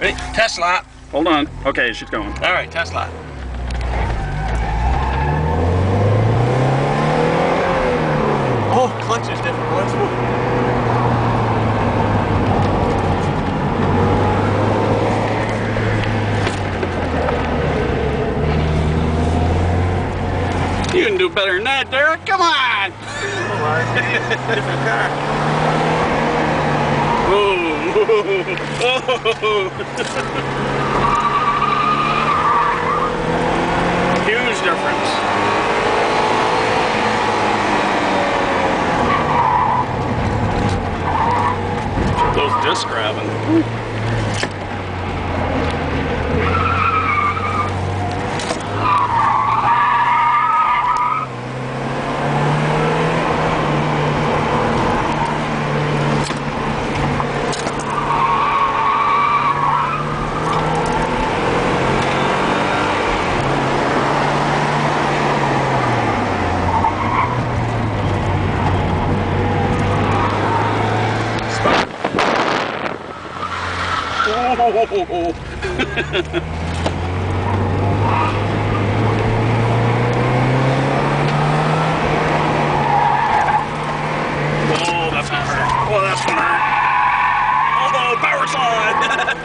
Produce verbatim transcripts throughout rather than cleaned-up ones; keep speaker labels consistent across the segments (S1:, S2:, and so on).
S1: Hey, test lap.
S2: Hold on. Okay, she's going.
S1: All right, test lap. Oh, clutch is different ones.
S2: You can do better than that, Derek. Come on.
S1: Different car.
S2: Huge difference. Those disc grabbing. Oh, that's gonna hurt. Oh, that's gonna hurt. Oh, power slide.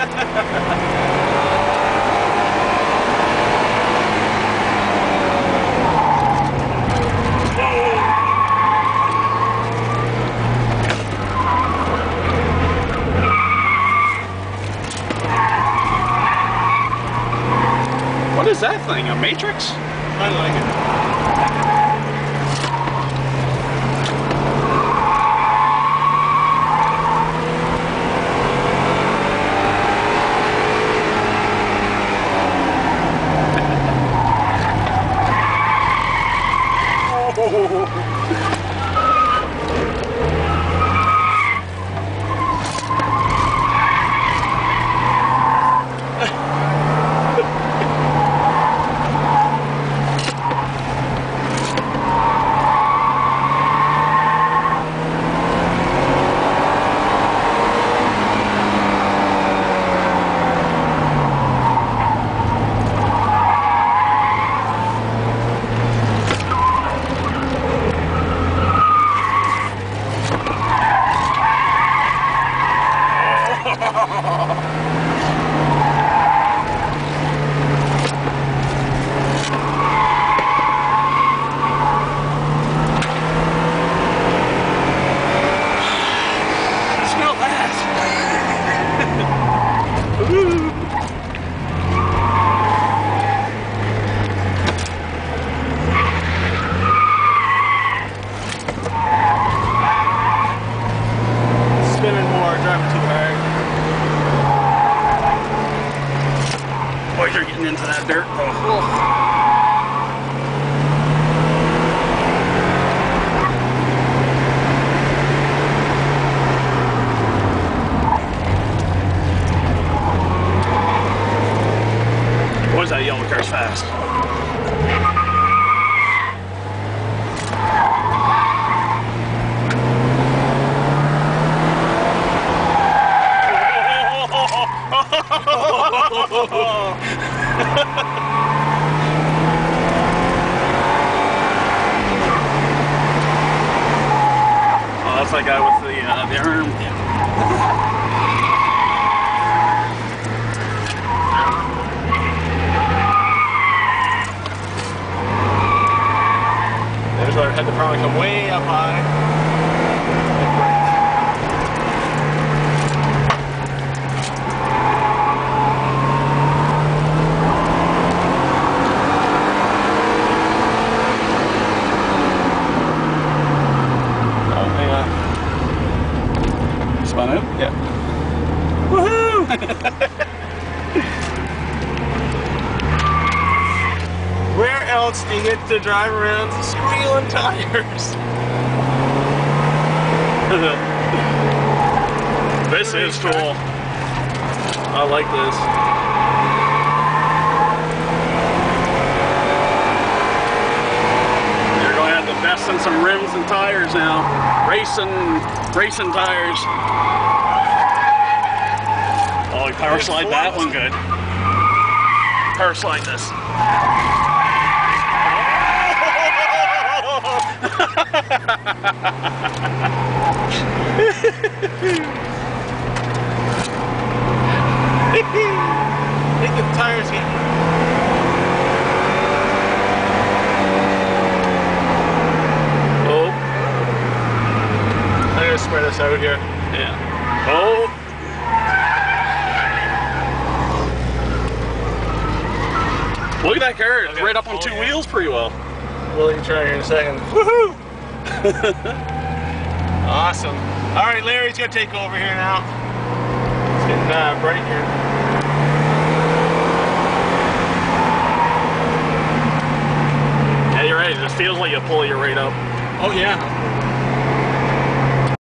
S2: What is that thing? A Matrix?
S1: I like it. You're getting into that dirt. Oh. Boys, that yellow car's fast. Oh, that's that guy with the uh, the arm. There's our head to probably come way up high.
S2: Spun out?
S1: Yeah.
S2: Woohoo!
S1: Where else do you get to drive around squealing tires?
S2: This is cool. I like this. You're going to have to invest in some rims and tires now. Racing, racing tires. Oh, you power slide that one good. Power slide this.
S1: I think the tires hit.
S2: Oh.
S1: I'm gonna spread this out here.
S2: Yeah. Oh. Look at that car. It's
S1: Okay.
S2: right up on
S1: Oh,
S2: two
S1: yeah.
S2: wheels pretty well.
S1: We'll let you try here in a second. Woohoo! Awesome. All right, Larry's gonna take over here now. It's getting uh, bright here.
S2: Yeah, you're right. It feels like you pull you right up.
S1: Oh yeah.